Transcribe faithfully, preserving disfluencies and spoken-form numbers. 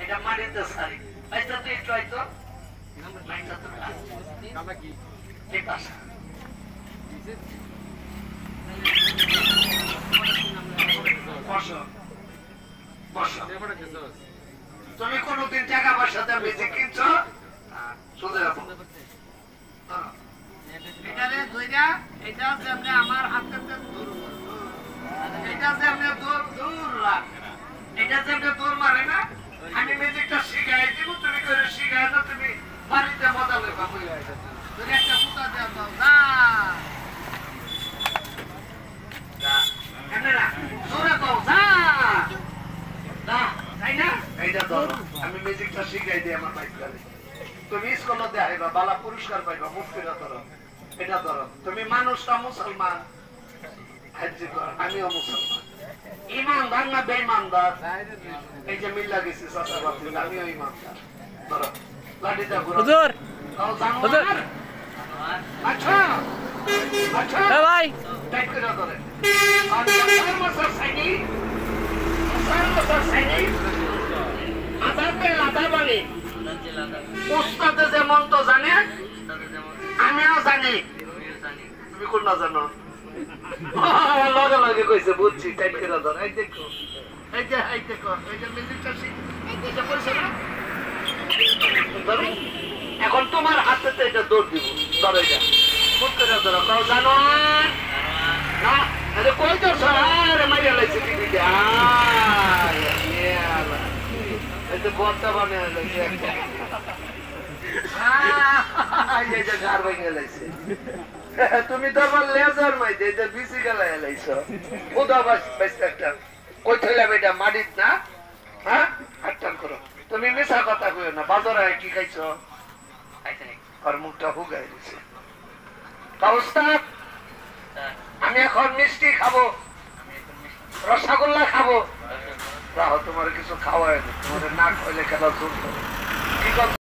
এটা মাটিতে সারি আইতো তুই একটু আইতো মাইটা তো কালা কি এই পাশে বসো বসো তুমি কোনদিন টাকা পয়সাতে বেঁচে কিনছো শুধু এটারে ধইরা এটা যেমনে আমার হাতেতে দূর এটা যেমনে দূর দূর রাখ এটা যেমনে দূর মারে না আমি ম্যাজিকটা শিখাই দিব তুমি করে শিখাই না তুমি বাড়িতে মজা লইবা বই আইছো তুমি একটা পুতা দাও দাও না যা এনে না জোরে দাও যা না তাই না এইটা ধরো আমি ম্যাজিকটা শিখাই দিই আমার বাইকটারে তুমি স্কুলে আইবা বালা পুরস্কার পাইবা মুফতিরা ধরো এটা ধরো তুমি মানুষটা মুসলমান হাজি কর আমিও মুসলমান ইমানদার না বেঈমানদার এই যে মিল্লা গেছে সাসা বাতি আমিও ইমানদার ধরো লাঠিটা ঘুরো হুজুর হুজুর আচ্ছা আচ্ছা এ ভাই টাইট করে ধরে আর চার মাসের সাইনি চার মাসের সাইনি আদাবে আদাবানি উস্তাদে যেমন তো জানে আমিও জানি তুমি কোন না জানো লগে লগে কইছে বুঝছি টাইট করে ধর এই দেখো এই যে এই দেখো এই যে মিউজিকটা শিখ এই যে পড়ছে না ধরো এখন তোমার হাতে এটা দৌড় দিব ধরো এটা মুখ করে ধরো কাও জানো না আরে কই তো আরে মাইয়া লাইছে টিভিতে আয় ইয়ালা এই যে বড়টা বানায় লাইছে একটা আয় এই যে গার ভাঙে লাইছে তুমি তো আমার লেজার মাই দে যে বিসি গলা লাইছো ওদা বাস বাস একটা কই থইলা বেটা মাটিত না হ্যাঁ হাতটান করো তুমি মিছা কথা কইও না বাজারে কি খাইছো খাইতে নাই আর মুখটা হুগাই দিছে ওস্তাদ আমি এখন মিষ্টি খাবো রসগোল্লা খাবো রাহো তোমার কিছু খাওয়ায় না তোমার না খাইলে খেলা চলতো ঠিক আছে।